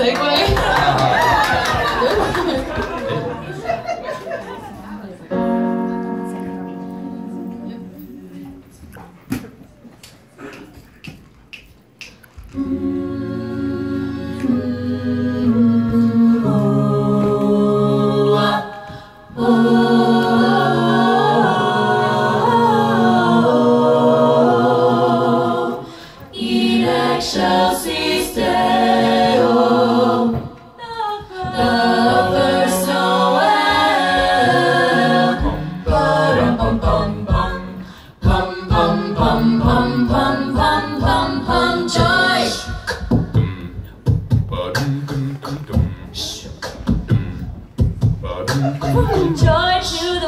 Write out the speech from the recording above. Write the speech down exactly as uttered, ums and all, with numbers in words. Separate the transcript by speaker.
Speaker 1: segue. Excelsis Deo, lovers Noel. Pum pum pum pum pum pum pum pum pum pum pum pum joy. Joy to